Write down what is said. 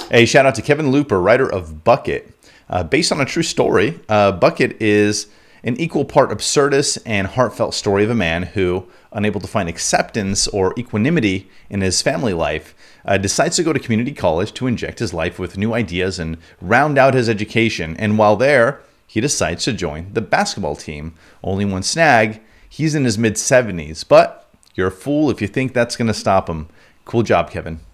A shout out to Kevin Luper, writer of Bucket. Based on a true story, Bucket is an equal part absurdist and heartfelt story of a man who, unable to find acceptance or equanimity in his family life, decides to go to community college to inject his life with new ideas and round out his education. And while there, he decides to join the basketball team. Only one snag, he's in his mid-70s. But you're a fool if you think that's going to stop him. Cool job, Kevin.